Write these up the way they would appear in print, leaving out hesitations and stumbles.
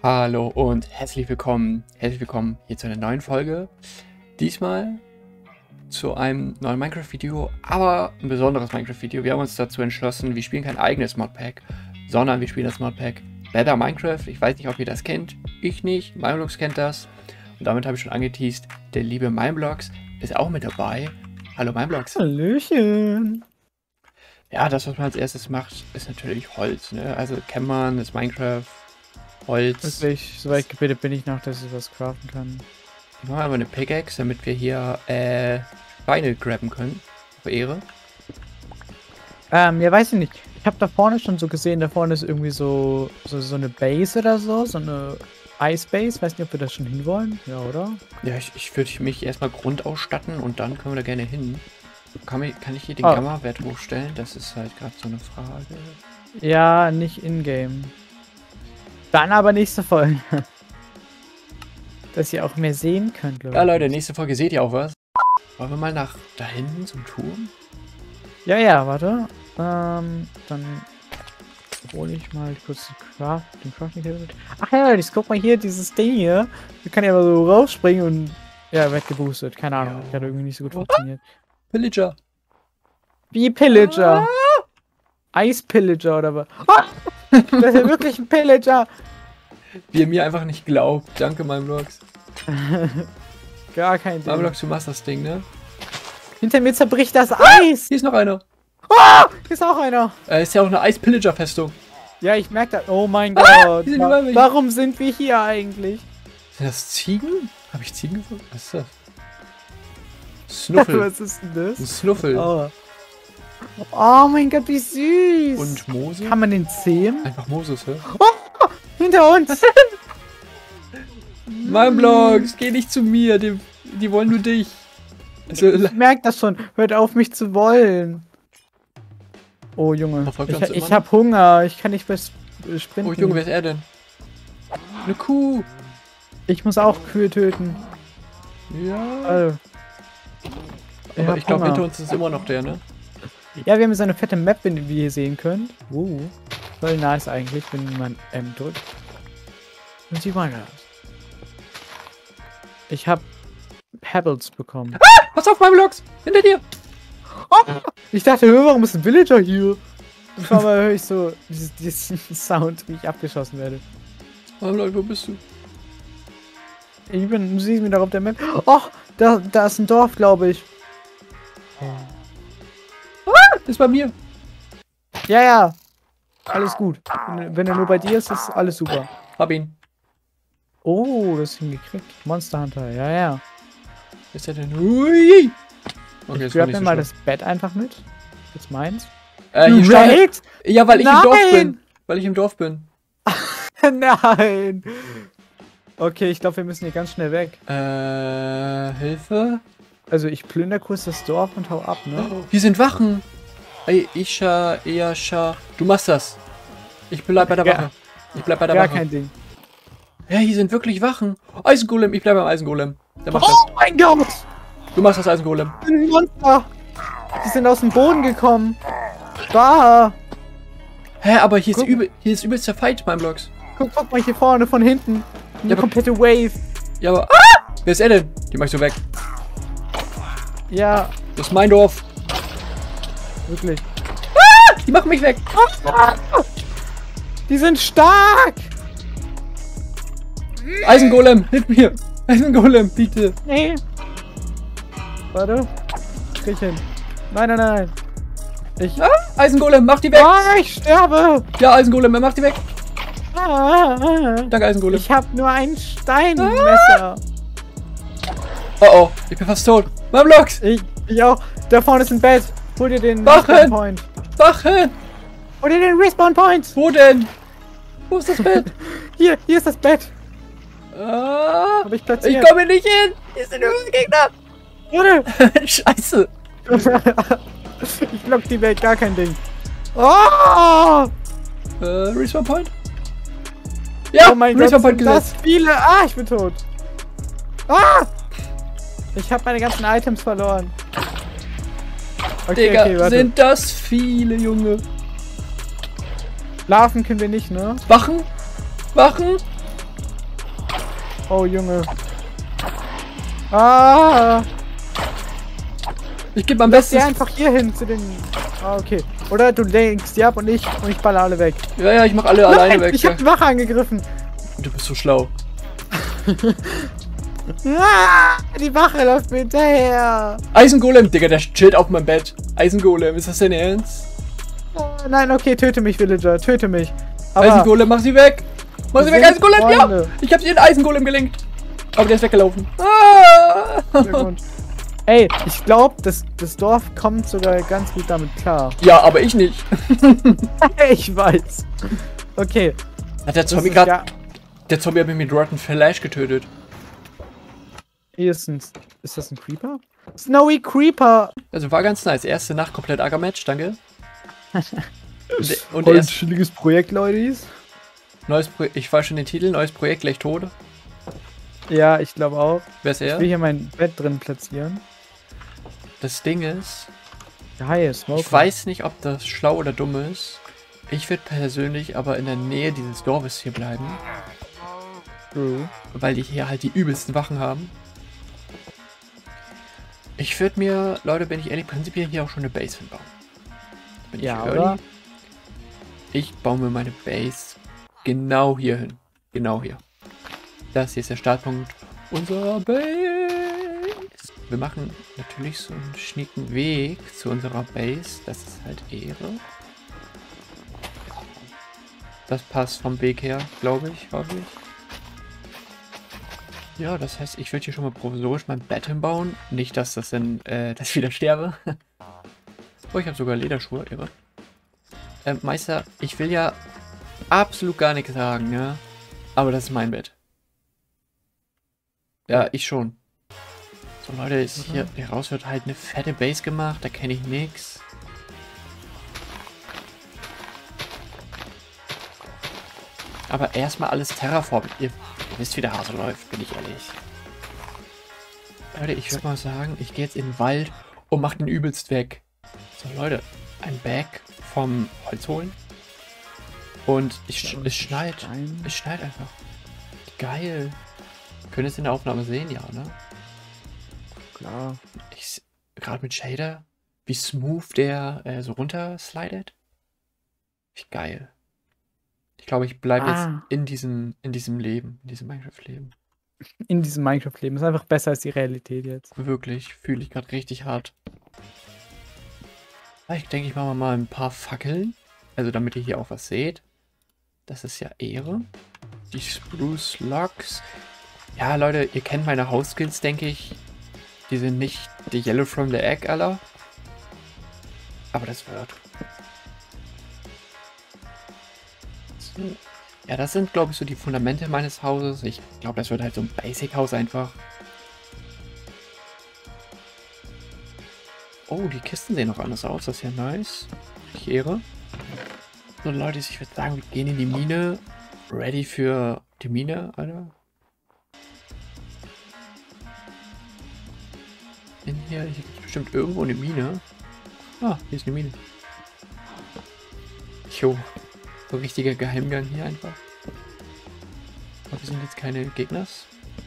Hallo und herzlich willkommen hier zu einer neuen Folge. Diesmal zu einem neuen Minecraft-Video, aber ein besonderes Minecraft-Video. Wir haben uns dazu entschlossen, wir spielen kein eigenes Modpack, sondern wir spielen das Modpack Better Minecraft. Ich weiß nicht, ob ihr das kennt, ich nicht, Mineblox kennt das. Und damit habe ich schon angeteased, der liebe Mineblox ist auch mit dabei. Hallo Mineblox. Hallöchen. Ja, das, was man als erstes macht, ist natürlich Holz, ne? Also kennt man, das Minecraft, Holz. Wirklich, so weit gebildet bin ich noch, dass ich was craften kann. Ich mache aber eine Pickaxe, damit wir hier Beine grabben können. Auf Ehre. Ja, weiß ich nicht. Ich habe da vorne schon so gesehen, da vorne ist irgendwie so eine Base oder so eine Ice Base. Weiß nicht, ob wir da schon hinwollen. Ja, oder? Ja, ich würde mich erstmal grundausstatten und dann können wir da gerne hin. Kann ich hier den Gamma-Wert hochstellen? Das ist halt gerade so eine Frage. Ja, nicht in-game. Dann aber nächste Folge. Dass ihr auch mehr sehen könnt, glaube ich. Ja, Leute, nächste Folge seht ihr auch was. Wollen wir mal nach da hinten zum Turm? Ja, warte. Dann hole ich mal kurz den Crafting Table mit. Ach ja, guck mal hier, dieses Ding hier. Da kann ich aber so rausspringen und ja, weggeboostet. Keine Ahnung, hat irgendwie nicht so gut funktioniert. Pillager. Wie Pillager? Eispillager oder was? Ah! Das ist ja wirklich ein Pillager. Wie ihr mir einfach nicht glaubt. Danke, Mineblox. Gar kein Ding. Mineblox, du machst das Ding, ne? Hinter mir zerbricht das Eis. Hier ist noch einer. Ah, hier ist auch einer. Ist ja auch eine Eispillager-Festung. Ja, ich merke das. Oh mein Gott. Die sind über mich. Warum sind wir hier eigentlich? Sind das Ziegen? Habe ich Ziegen gefunden? Was ist das? Snuffel. Was ist denn das? Ein Snuffel. Oh mein Gott, wie süß. Und Mose? Kann man den zähmen? Einfach Moses, hä? Oh, hinter uns. Mineblox, geh nicht zu mir. Die wollen nur dich. Also, ich merke das schon. Hört auf, mich zu wollen. Oh, Junge. Ich hab Hunger. Ich kann nicht mehr sprinten. Oh, Junge, wer ist er denn? Eine Kuh. Ich muss auch Kühe töten. Ja. Aber ich glaube, hinter uns ist immer noch der, ne? Ja, wir haben so eine fette Map, wie ihr hier sehen könnt. Voll nice eigentlich, wenn man M drückt. Und sieht man das. Ich hab Pebbles bekommen. Ah! Pass auf, Mineblox! Hinter dir! Oh! Ich dachte, warum ist ein Villager hier? Und vor allem höre ich so diesen Sound, wie ich abgeschossen werde. Mineblox, wo bist du? Du siehst mich doch auf der Map. Oh, da ist ein Dorf, glaube ich. Ist bei mir. Ja. Alles gut. Wenn er nur bei dir ist, ist alles super. Hab ihn. Oh, das ist hingekriegt. Monster Hunter, ja. Ist er denn? Ui! Okay, ich grab mir mal das Bett einfach mit. Jetzt meins. Hier steht. Ja, weil ich im Dorf bin. Weil ich im Dorf bin. Nein! Okay, ich glaube, wir müssen hier ganz schnell weg. Hilfe? Also ich plünder kurz das Dorf und hau ab, ne? Hier sind Wachen. Ey, Isha. Du machst das. Ich bleib bei der Wache. Ich bleib bei der Wache. Gar kein Ding. Ja, hier sind wirklich Wachen. Eisengolem, ich bleib beim Eisengolem. Der macht das. Oh mein Gott! Du machst das Eisengolem. Ein Monster! Die sind aus dem Boden gekommen. Da! Hä, aber hier ist übelst der Fight, Mineblox. Guck mal hier vorne, von hinten. Eine komplette Wave. Ja, aber... Wer ist er denn? Die mach ich so weg. Ja. Das ist mein Dorf. Wirklich. Die machen mich weg. Die sind stark. Eisengolem, hilf mir. Eisengolem, bitte. Nee. Warte. Krieg ich hin. Nein. Eisengolem, mach die weg. Ich sterbe. Ja, Eisengolem, mach die weg. Danke, Eisengolem. Ich hab nur ein Steinmesser. Oh, ich bin fast tot. Mineblox. Ich auch. Da vorne ist ein Bett. Hol dir den Respawn Point. Wache. Hol dir den Respawn Point. Wo denn? Wo ist das Bett? Hier ist das Bett. Hab ich platziert. Ich komme nicht hin. Hier sind übrigens Gegner. Warte. Scheiße. Ich block die Welt, gar kein Ding. Oh! Respawn Point? Ja, oh mein Respawn Gott, Point gesetzt. das viele. Ich bin tot. Ich habe meine ganzen Items verloren. Okay, Digga, warte. sind das viele, Junge. Larven können wir nicht, ne? Wachen? Wachen? Oh, Junge. Ah! Ich gebe mein Lass die Bestes. einfach hier hin zu den... Ah, okay. Oder du lenkst die ab und ich baller alle weg. Ja, ich mach alle alleine weg. Ich hab die Wache angegriffen. Du bist so schlau. Ah, die Wache läuft mir hinterher. Eisengolem, Digga, der chillt auf meinem Bett. Eisengolem, ist das dein Ernst? Oh, nein, okay, töte mich, Villager, töte mich. Aber Eisengolem, mach sie weg! Mach sie weg, sind Eisengolem, Freunde. ja! Ich hab sie in Eisengolem gelenkt. Aber der ist weggelaufen. Ah! sehr gut. Ey, ich glaube, das Dorf kommt sogar ganz gut damit klar. Ja, aber ich nicht. Ich weiß. Okay. Hat der das Zombie ist gerade... ja- Der Zombie hat mich mit Rotten Flash getötet. Ist das ein Creeper? Snowy Creeper! Also war ganz nice. Erste Nacht komplett Agger-Match, danke. Und Voll erst chilliges Projekt, Leute. neues Projekt, ich weiß schon den Titel, neues Projekt gleich tot. Ja, ich glaube auch. Wer ist Ich er? will hier mein Bett drin platzieren. Das Ding ist, Geil, Smoke. ich weiß nicht, ob das schlau oder dumm ist. Ich würde persönlich aber in der Nähe dieses Dorfes hier bleiben, True. weil die hier halt die übelsten Wachen haben. Ich würde mir, Leute, bin ich ehrlich, prinzipiell hier auch schon eine Base hinbauen. Bin ich Ja, early? oder? Ich baue mir meine Base genau hier hin. Genau hier. Das hier ist der Startpunkt unserer Base. Wir machen natürlich so einen schnieken Weg zu unserer Base. Das ist halt Ehre. Das passt vom Weg her, glaube ich, hoffe ich. Ja, das heißt, ich würde hier schon mal provisorisch mein Bett hinbauen. Nicht, dass das dann, dass ich wieder sterbe. Oh, ich habe sogar Lederschuhe, irre. Meister, ich will ja absolut gar nichts sagen, ne? Aber das ist mein Bett. Ja, ich schon. So, Leute, ist hier raus wird halt eine fette Base gemacht, da kenne ich nix. Aber erstmal alles Terraform. Ihr wisst, wie der Hase läuft, bin ich ehrlich. Leute, ich würde mal sagen, ich gehe jetzt in den Wald und mach den übelst weg. So, Leute, ein Bag vom Holz holen. Und es schneit. Es schneit einfach. Geil. Können es in der Aufnahme sehen? Ja, ne? Klar. Gerade mit Shader, wie smooth der so runter slidet. Wie geil. Ich glaube, ich bleibe jetzt in diesem Leben, in diesem Minecraft-Leben. In diesem Minecraft-Leben. Ist einfach besser als die Realität jetzt. Wirklich, fühle ich gerade richtig hart. Ich denke, ich mache mal ein paar Fackeln. Also damit ihr hier auch was seht. Das ist ja Ehre. Die Spruce Logs. Ja, Leute, ihr kennt meine House-Skills, denke ich. Die sind nicht die Yellow from the Egg aller. Aber das wird. So. Ja, das sind, glaube ich, so die Fundamente meines Hauses. Ich glaube, das wird halt so ein Basic-Haus einfach. Oh, die Kisten sehen noch anders aus. Das ist ja nice. Ich ehre. So, Leute, ich würde sagen, wir gehen in die Mine. Ready für die Mine, Alter. Hier gibt es bestimmt irgendwo eine Mine. Ah, hier ist eine Mine. Jo. So ein richtiger Geheimgang hier einfach. Aber wir sind jetzt keine Gegners.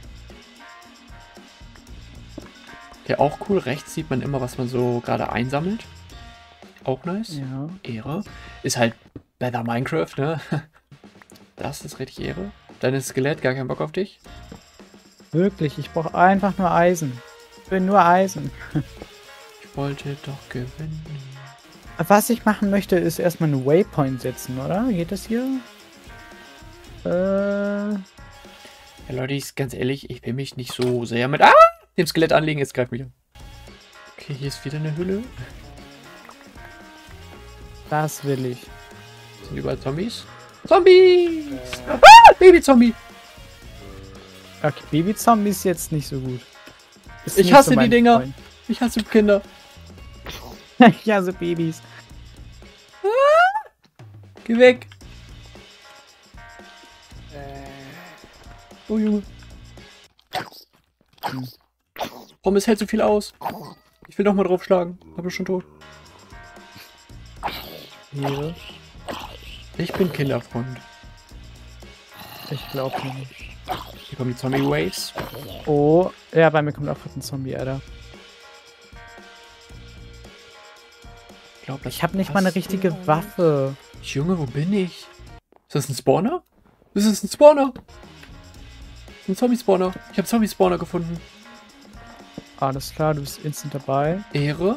Ja, auch cool. Rechts sieht man immer, was man so gerade einsammelt. Auch nice. Ja. Ehre. Ist halt Better Minecraft, ne? Das ist richtig Ehre. Deines Skelett, gar keinen Bock auf dich. Wirklich, ich brauche einfach nur Eisen. Ich will nur Eisen. Ich wollte doch gewinnen. Was ich machen möchte, ist erstmal einen Waypoint setzen, oder? Geht das hier? Ja, Leute, ich ganz ehrlich, ich will mich nicht so sehr mit dem Skelett anlegen. Jetzt greift mich an. Okay, hier ist wieder eine Hülle. Das will ich. Sind überall Zombies? Zombies! Baby-Zombie! Okay, Baby-Zombie ist jetzt nicht so gut. Ist Ich nicht hasse so mein die Dinger. Freund. Ich hasse Kinder. Ja, so Babys. Geh weg! Oh Junge. Warum es hält so viel aus? Ich will noch mal draufschlagen. Aber schon tot. Hier. Ich bin Kinderfreund. Ich glaube nicht. Hier kommen die Zombie-Waves. Oh, ja, bei mir kommt auch ein Zombie, Alter. Ich habe nicht mal eine richtige Waffe. Junge, wo bin ich? Ist das ein Spawner? Das ist ein Spawner. Ein Zombie-Spawner. Ich habe Zombie-Spawner gefunden. Alles klar, du bist instant dabei. Ehre.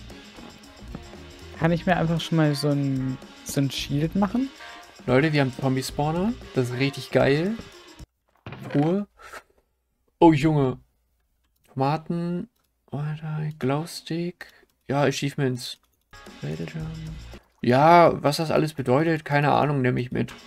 Kann ich mir einfach schon mal so ein Shield machen? Leute, wir haben Zombie-Spawner. Das ist richtig geil. Ruhe. Oh, Junge. Tomaten. Glowstick. Ja, Achievements. Ja, was das alles bedeutet, keine Ahnung, nehme ich mit.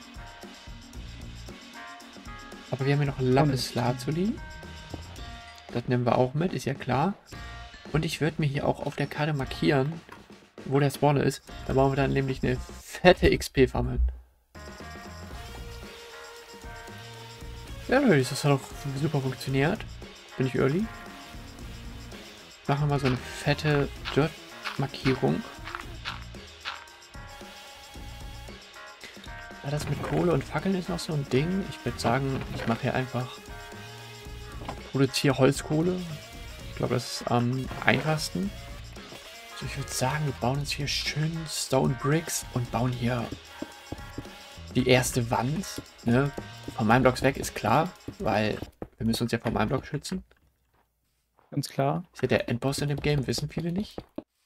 Aber wir haben hier noch Lapis Lazuli. Das nehmen wir auch mit, ist ja klar. Und ich würde mir hier auch auf der Karte markieren, wo der Spawner ist. Da machen wir dann nämlich eine fette XP-Farm hin. Ja, Leute, das hat doch super funktioniert. Bin ich early? Machen wir mal so eine fette Dirt-Markierung. Ja, das mit Kohle und Fackeln ist noch so ein Ding. Ich würde sagen, ich mache hier einfach... produziere Holzkohle. Ich glaube, das ist am einfachsten. Also ich würde sagen, wir bauen uns hier schön Stone Bricks und bauen hier die erste Wand. Ne? Von meinem Blocks weg ist klar, weil wir müssen uns ja von meinem Block schützen. Ganz klar. Ist ja der Endboss in dem Game, wissen viele nicht.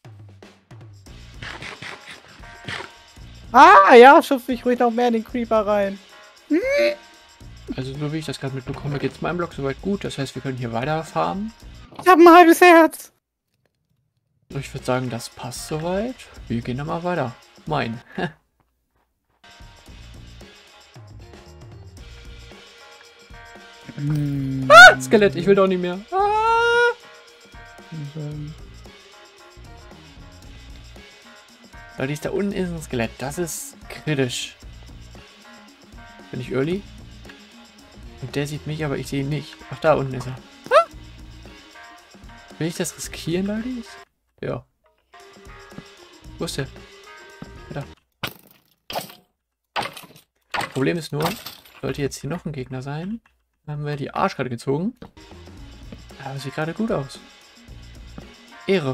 Ah, ja, schupfe ich ruhig noch mehr in den Creeper rein. Also so wie ich das gerade mitbekomme, geht es meinem Block soweit gut. Das heißt, wir können hier weiter farmen. Ich habe ein halbes Herz. Ich würde sagen, das passt soweit. Wir gehen dann mal weiter. Mein. Skelett, ich will doch nicht mehr. Leute, da unten ist ein Skelett. Das ist kritisch. Bin ich early? Und der sieht mich, aber ich sehe ihn nicht. Ach, da unten ist er. Will ich das riskieren, Leute? Ja. Wo ist der? Da. Problem ist nur, sollte jetzt hier noch ein Gegner sein, haben wir die Arschkarte gezogen. Aber sieht gerade gut aus. Ehre.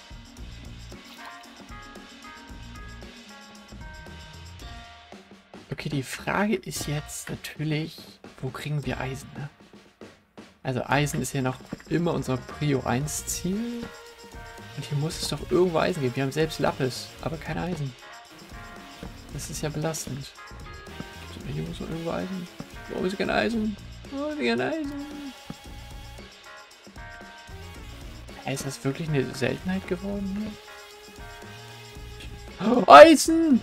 Okay, die Frage ist jetzt natürlich, wo kriegen wir Eisen, ne? Also Eisen ist ja noch immer unser Prio 1 Ziel. Und hier muss es doch irgendwo Eisen geben. Wir haben selbst Lapis, aber kein Eisen. Das ist ja belastend. Hier muss noch irgendwo Eisen. Warum ist kein Eisen? Warum ist kein Eisen? Ist das wirklich eine Seltenheit geworden hier? Oh, Eisen!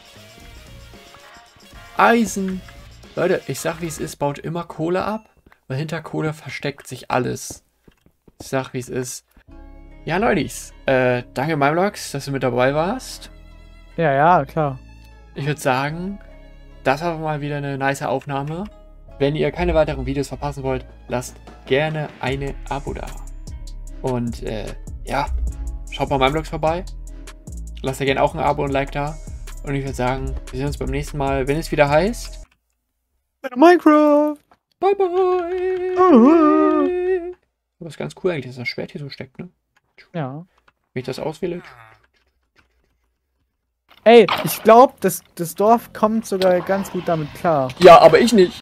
Eisen! Leute, ich sag wie es ist, baut immer Kohle ab, weil hinter Kohle versteckt sich alles. Ich sag wie es ist. Ja, Leute, danke MyBlocks, dass du mit dabei warst. Ja, ja, klar. Ich würde sagen, das war mal wieder eine nice Aufnahme. Wenn ihr keine weiteren Videos verpassen wollt, lasst gerne eine Abo da. Und ja, schaut bei MyBlocks vorbei. Lasst ja gerne auch ein Abo und ein Like da. Und ich würde sagen, wir sehen uns beim nächsten Mal, wenn es wieder heißt... Minecraft! Bye bye! Das ist ganz cool eigentlich, dass das Schwert hier so steckt, ne? Ja. Wenn ich das auswähle... Ey, ich glaube, das Dorf kommt sogar ganz gut damit klar. Ja, aber ich nicht.